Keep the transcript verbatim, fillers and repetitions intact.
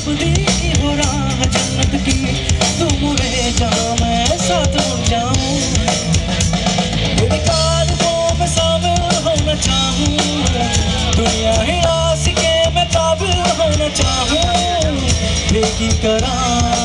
अब दी हो राह जन्नत की, तू मुड़े जा मैं साथ मुड़ जाऊं, तेरी कारवां में शामिल होना चाहूं, दुनिया है आशिक़े में काबिल होना चाहूं, बेकी करा